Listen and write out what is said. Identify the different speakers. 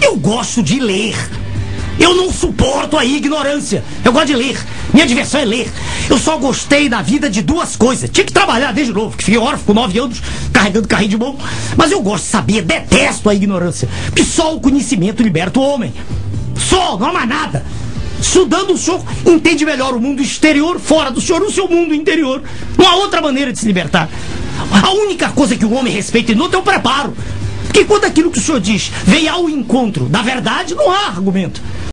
Speaker 1: Eu gosto de ler. Eu não suporto a ignorância. Eu gosto de ler. Minha diversão é ler. Eu só gostei da vida de duas coisas. Tinha que trabalhar desde novo, que fiquei órfão com 9 anos, carregando carrinho de mão. Mas eu gosto de saber, detesto a ignorância. Porque só o conhecimento liberta o homem. Só, não há mais nada. Estudando, o senhor entende melhor o mundo exterior, fora do senhor, o seu mundo interior. Não há outra maneira de se libertar. A única coisa que o homem respeita no outro é o preparo. Porque quando aquilo que o senhor diz vem ao encontro da verdade, não há argumento.